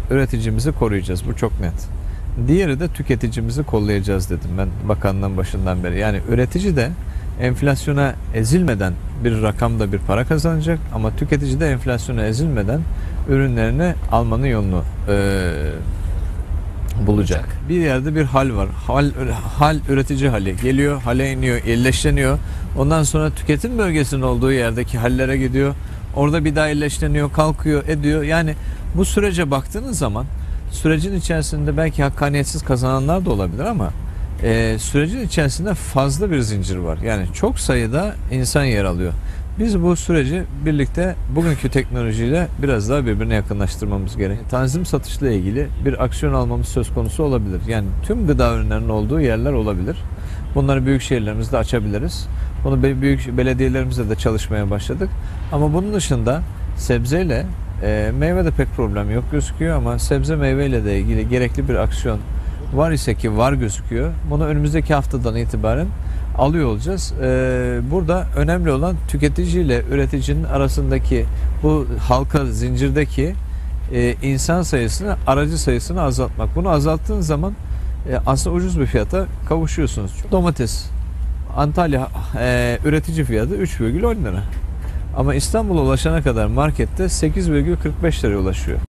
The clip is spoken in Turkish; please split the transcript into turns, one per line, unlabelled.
üreticimizi koruyacağız. Bu çok net. Diğeri de tüketicimizi kollayacağız dedim ben bakanlığın başından beri. Yani üretici de enflasyona ezilmeden bir rakamda bir para kazanacak ama tüketici de enflasyona ezilmeden ürünlerini almanın yolunu bulacak. Bir yerde bir hal var. Hal üretici hali. Geliyor, hale iniyor, yerleşleniyor. Ondan sonra tüketim bölgesinin olduğu yerdeki hallere gidiyor. Orada bir daha yerleşleniyor, kalkıyor, ediyor. Yani bu sürece baktığınız zaman sürecin içerisinde belki hakkaniyetsiz kazananlar da olabilir ama sürecin içerisinde fazla bir zincir var. Yani çok sayıda insan yer alıyor. Biz bu süreci birlikte bugünkü teknolojiyle biraz daha birbirine yakınlaştırmamız gerek. Tanzim satışla ilgili bir aksiyon almamız söz konusu olabilir. Yani tüm gıda ürünlerinin olduğu yerler olabilir. Bunları büyük şehirlerimizde açabiliriz. Bunu büyük belediyelerimizle de çalışmaya başladık. Ama bunun dışında sebzeyle meyve de pek problem yok gözüküyor ama sebze meyveyle de ilgili gerekli bir aksiyon var ise ki var gözüküyor. Bunu önümüzdeki haftadan itibaren alıyor olacağız. Burada önemli olan tüketici ile üreticinin arasındaki bu halka zincirdeki insan sayısını, aracı sayısını azaltmak. Bunu azalttığın zaman aslında ucuz bir fiyata kavuşuyorsunuz. Domates Antalya üretici fiyatı 3,10 lira. Ama İstanbul'a ulaşana kadar markette 8,45 liraya ulaşıyor.